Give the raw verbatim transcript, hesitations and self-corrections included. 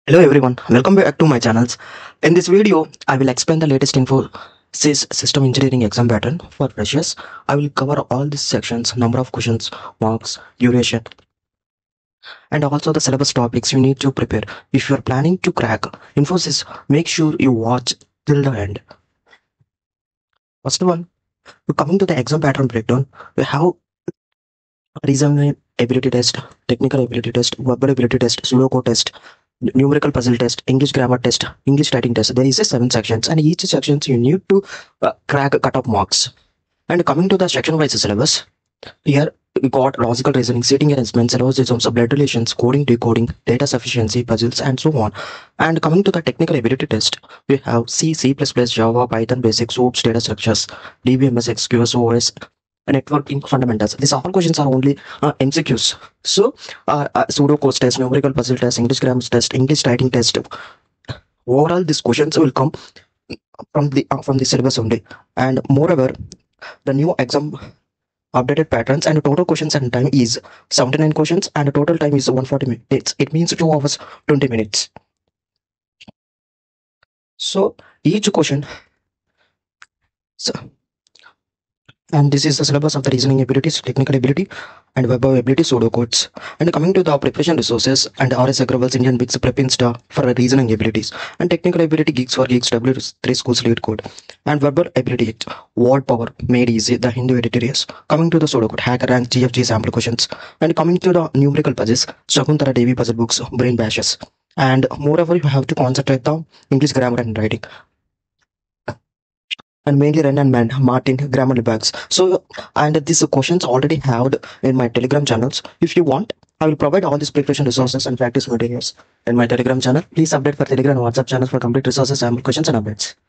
Hello everyone, welcome back to my channels. In this video, I will explain the latest Infosys System Engineering exam pattern for freshers. I will cover all these sections, number of questions, marks, duration, and also the syllabus topics you need to prepare. If you are planning to crack Infosys, make sure you watch till the end. First one, coming to the exam pattern breakdown, we have reasoning ability test, technical ability test, verbal ability test, pseudocode test, numerical puzzle test, English grammar test, English writing test. There is a seven sections, and each sections you need to uh, crack cut-off marks. And coming to the section-wise syllabus, here we got logical reasoning, setting arrangements, syllogisms, blood relations, coding, decoding, data sufficiency, puzzles, and so on. And coming to the technical ability test, we have C, C++, Java, Python basics, OOPS, data structures, D B M S, X Q S, O S, networking fundamentals. These all questions are only uh, M C Qs. So, uh, uh, pseudocode test, numerical puzzle test, English grammar test, English writing test. Overall, these questions will come from the uh, from the syllabus only. And moreover, the new exam updated patterns and the total questions and time is seventy-nine questions and the total time is one hundred forty minutes. It means two hours twenty minutes. So each question. So, and this is the syllabus of the reasoning abilities, technical ability, and verbal ability pseudocodes. And coming to the preparation resources and R S Agrawal's Indian Bigs Prep Insta for reasoning abilities, and technical ability Geeks for Geeks W three schools lead code, and verbal ability word power made easy the Hindu editorials. Coming to the pseudocode hacker rank G F G sample questions, and coming to the numerical puzzles Shakuntala Devi puzzle books brain bashes. And moreover, you have to concentrate the English grammar and writing, and mainly Ren and Man, Martin, Grammarly bags. So, and these questions already have in my Telegram channels. If you want, I will provide all these preparation resources and practice materials in my Telegram channel. Please update for Telegram and WhatsApp channels for complete resources, sample questions, and updates.